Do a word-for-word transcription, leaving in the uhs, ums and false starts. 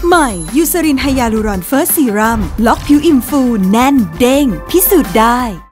ใหม่ยูซารินไฮยาลูรอนเฟิร์สซีรัมล็อกผิวอิ่มฟูแน่นเด้งพิสูจน์ได้